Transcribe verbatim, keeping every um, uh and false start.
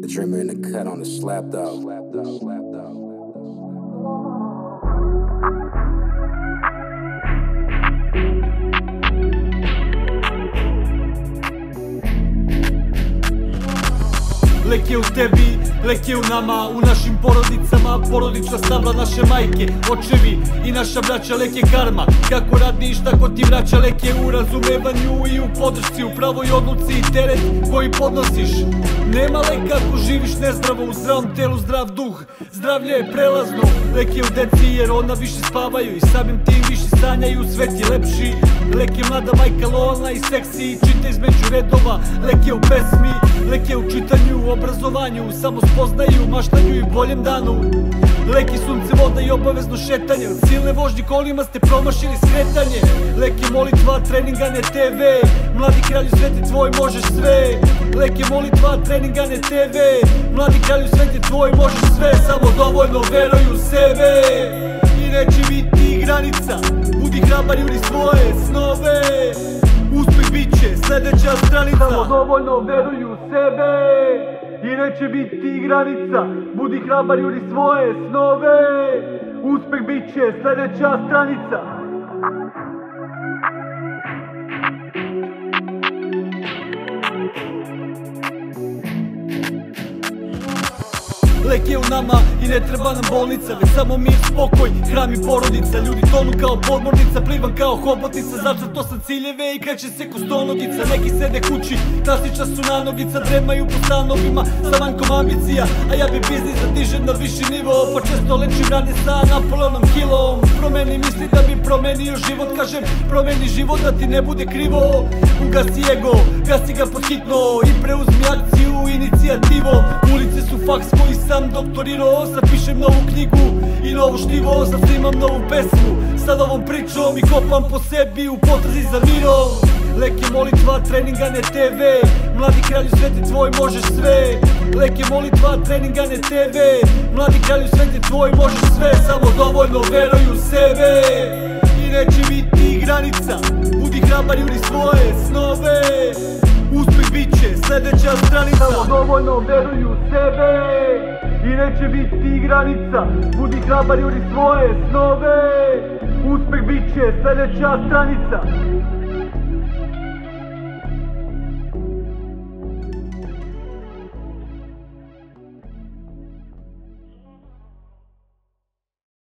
The dreamer in the cut on the slap dog. Slap dog, slap dog. Lek je u tebi, lek je u nama, u našim porodicama, porodična stabla naše majke, očevi i naša braća, lek je karma. Kako radiš, tako ti vraća, lek je u razumevanju i u podršci, u pravoj odluci i teret koji podnosiš. Nema leka ako živiš nezdravo, u zdravom telu zdrav duh, zdravlje je prelazno. Lek je u deci jer ona više spavaju i samim tim više sanjaju, svet je lepši. Lek je mlada majka lojalna i seksi, čita između redova. Lek je u pesmi, lek je u čitanju, obrazovanju, samo spoznaju, maštanju i boljem danu. Lek je sunce, voda i obavezno šetanje, od silne vožnje kolima ste promašili skretanje. Lek je molitva, treninga, ne te ve, mladi kralju svete tvoj možeš sve. Lek je molitva, treninga, ne te ve, mladi kralju svete tvoj možeš sve. Samo dovoljno veruj u sebe i neće biti granica. Budi hrabar, juri svoje snove, uspeh bit će sledeća stranica. Samo dovoljno veruj u sebe i neće biti granica. Budi hrabar, juri svoje snove, uspeh bit će sledeća stranica. Lek je u nama i ne treba nam bolnica, već samo mir, spokoj, hram i porodica. Ljudi tonu kao podmornica, plivam kao hobotnica, zacrto sam ciljeve i kreće se ko stonogica. Neki sede kući, klasična su nanogica, dremaju po stanovima sa manjkom ambicija. A ja bi biznis da dižem na viši nivo, pa često lečim rane sa Napoleonom kilom. Promeni misli da bi promenio život, kažem promeni život da ti ne bude krivo. Ugasi ego, gasi ga pod hitno i preuzmi akciju inicijativom. Ulice su faks koji sam doktorirao, sad pišem novu knjigu i novo štivo, sad snimam novu pesmu. Sad ovom pričom i kopam po sebi u potrazi za mirom. Lek je molitva, treninga, ne te ve, mladi kralju svete tvoj možeš sve. Lek je molitva, treninga, ne te ve, mladi kralju svete tvoj možeš sve. Samo dovoljno veruj u sebe i neće biti granica. Budi hrabar, juri svoje snove, uspeh bit će sledeća stranica. Samo dovoljno veruj u sebe i neće biti granica. Budi hrabar, juri svoje snove, uspeh bit će sledeća stranica.